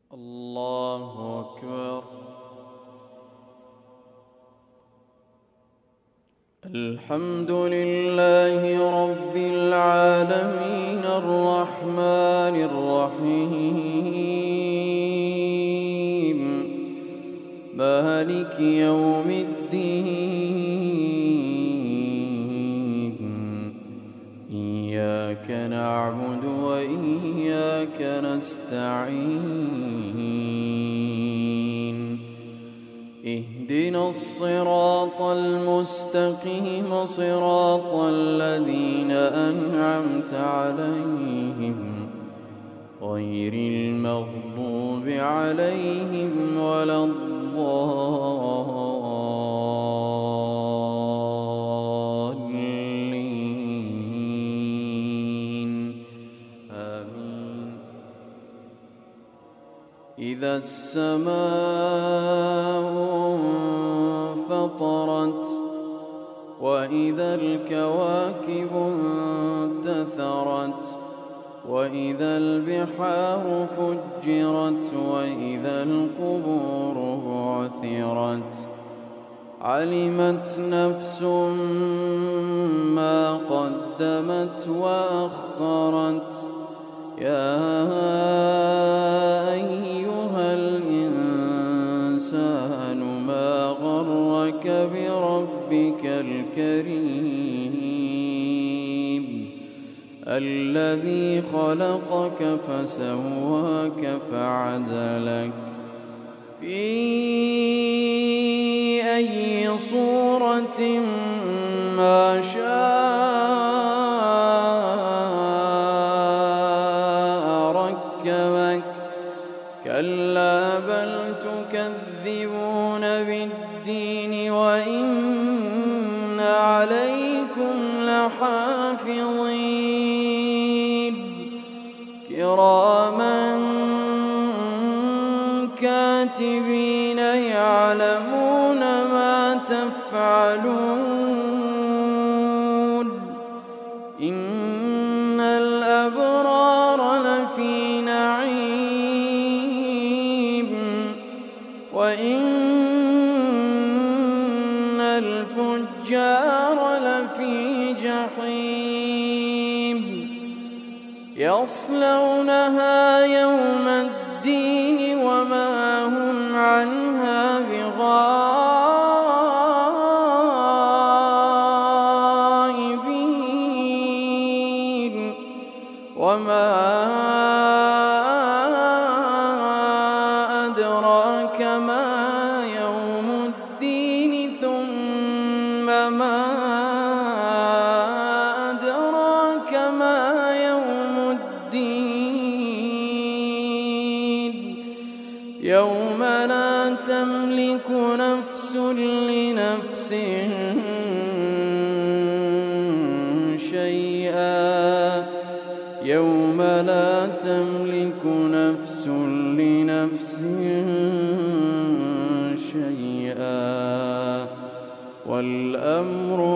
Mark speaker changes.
Speaker 1: الله أكبر. الحمد لله رب العالمين الرحمن الرحيم مالك يوم الدين إياك نعبد وإياك نستعين اهدنا الصراط المستقيم صراط الذين أنعمت عليهم غير المغضوب عليهم ولا الضالين آمين. إذا السماء انفطرت وإذا الكواكب انتثرت وإذا البحار فجرت وإذا القبور بعثرت علمت نفس ما قدمت وأخرت يا أيها الإنسان ما غرك بربك الكريم الذي خلقك فسواك فعدلك في أي صورة ما شاء ركبك كلا بل تكذبون بالدين وإن عليكم لحافظين كراما كاتبين يعلمون ما تفعلون إن الأبرار لفي نعيم وإن الفجار لفي جحيم يصلونها يوم الدين وما هم عنها بغائبين وما أدراك ما يوم الدين ثم ما أدراك ما يوم الدين يوم لا تملك نفس لنفس شيئا يوم لا تملك نفس لنفس شيئا والأمر